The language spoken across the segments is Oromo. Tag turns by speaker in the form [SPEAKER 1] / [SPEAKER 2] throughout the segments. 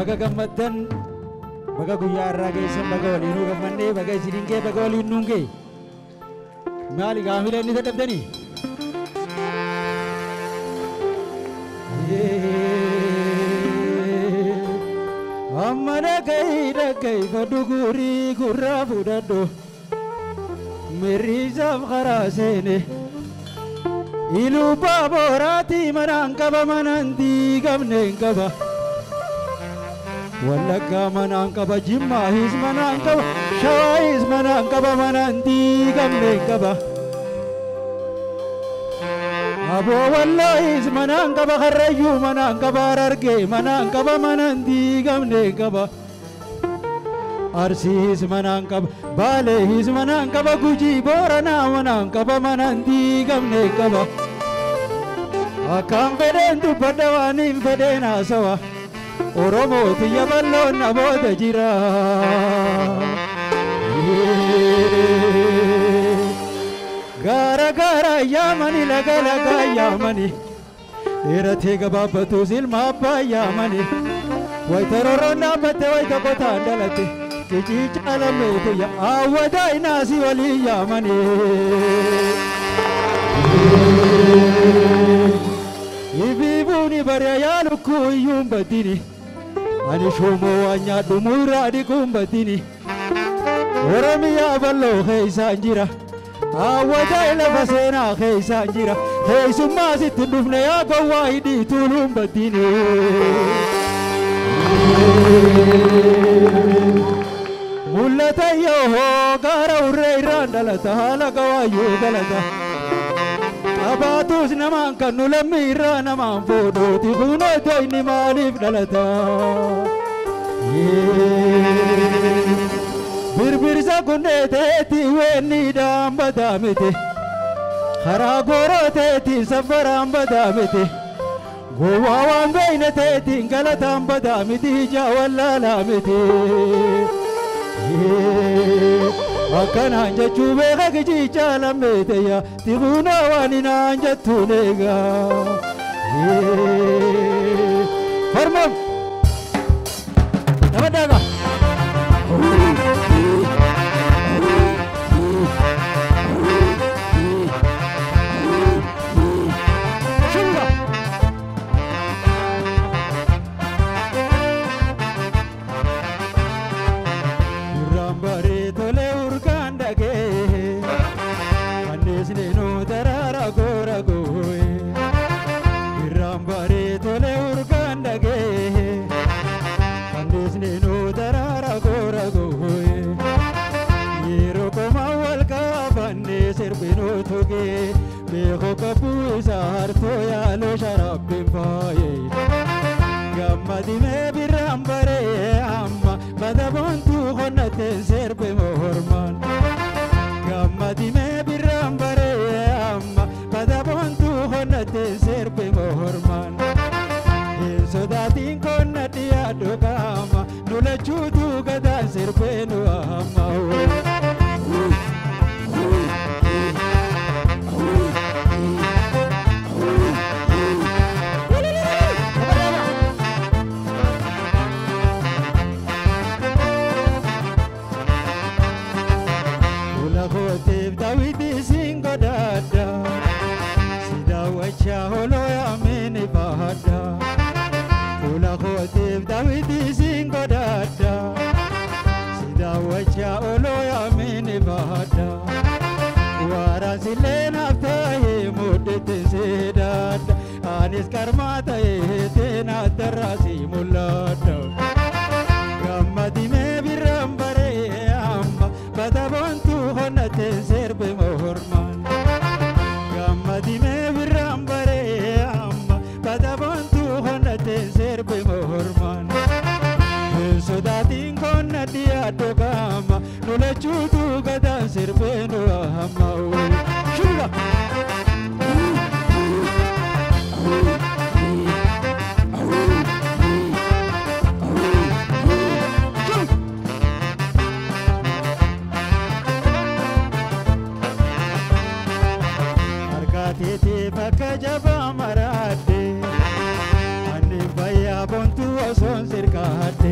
[SPEAKER 1] baga gammaddan baga guyyaa irraa geessan baga waliinuu gammannee baga isiniin gee baga waliin nuun gee maali gaafila inni dadhabdanii amma dhagay fadugurii gurraa fudhadho mirriisaaf karaa seene iluu baabooraatii manaan qaba manaan diigamneen qaba wallaggaa manaan qaba jimmaahis manaan qaba shawaahis manaan qaba manaan diigamneen qaba aboo wallaahis manaan qaba karrayyuu manaan qaba arargee manaan qaba manaan diigamneen qaba arsiis manaan qaba baaleehis manaan qaba gujii booranaa manaan qaba manaan diigamneen qaba akkaan fedheen dubbadha waaniin fedheen haasawa oromooti yaballoon namoota jira gaara gaara yaamani laga laga yaamani dheeratee gabaabbatuus ilma abbaa yaamani wayita rorroon dhaabbatte wayita qotaan dhalate kicii caalameetu awwadaa inaasii walii yaamani ibibuuni bariya yaalukkuu iyyuun baddini ani shumoo waan nyaadhu muurraa dhiquun baddini oromiyaa balloo keeysaan jira awwadaa lafa seenaa keeysaan jira keeysummaa sitti dhufne yaa gowwaa hidhii tuuluun baddini mul'ata yoo gaara urree irraan dhalata haala gawaayyuu galata abaatus namaan kan nu lammii irraa namaan foodhooti fuunoota inni maaliif dhalata birbirsa kundeeteeti weenni dhaambataa miti karaa goorooteetiin safaraan badaa miti gowwaa waan beeyne teetiin galataan badaa miti ijaa wallaalaa miti akkanaan jechuu beeka kicii caalameeteya tibuunaa waan inaan jettuun eegaa hormam namadaaga Beko kapuisa harto ya lo sharabin faye Gammadi me birambare amma badabontu khonate serbe mohorman Gammadi me birambare amma badabontu khonate serbe mohorman Sodatin konnati adogama nula chudu gada serbe no amma Anis karmata tena terasi mulata Gammadi me birambare amma badabontu honate serbe mohorman Gammadi me birambare amma badabontu honate serbe mohorman Sodatin konnati adogama nule chutu gada serbe no amma Shuga Tete baka jaba marade, ane baya bontu oson sirkade.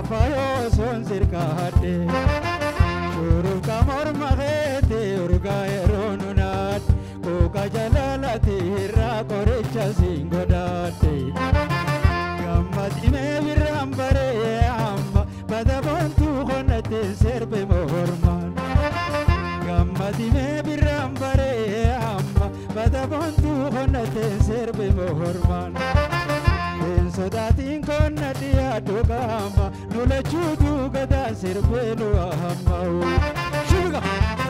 [SPEAKER 1] fayo son sirkade shuru kamor magete urga eronunat koka jalalati ra korecha singodate gammadime virambare amma badabontu khonate serbe mohorman gammadime virambare amma badabontu khonate serbe mohorman sodatin konna dia dogamba nula chudu gada sirbelu ahamau shuga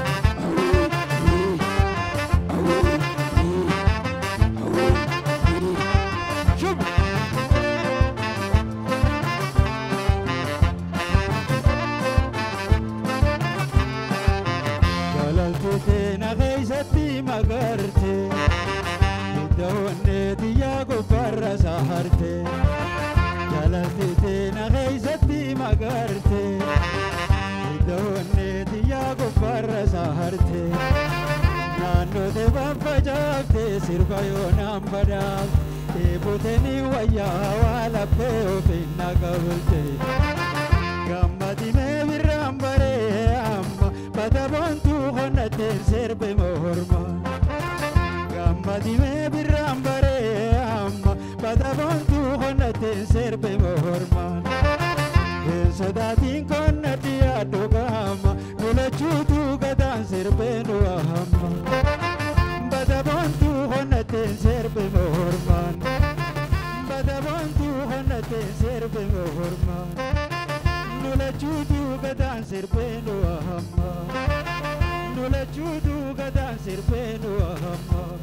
[SPEAKER 1] galaltete na gaisati magarte dawne diya go parra saharte galaltete na gaisati magarte dawne diya go parra saharte nano de bapajate sirvayo nambada e boteni waya wala peo finna gavulte gammadi me virambare amma badabontu honate serbe mohorma gamadime birambare amma badabontu honate serbe mohorman sodatin konna dia dogama nula chudu gadan serbe no amma badabontu honate serbe mohorman badabontu honate serbe mohorman nula chudu gadan serbe no amma nula chudu gadan serbe no amma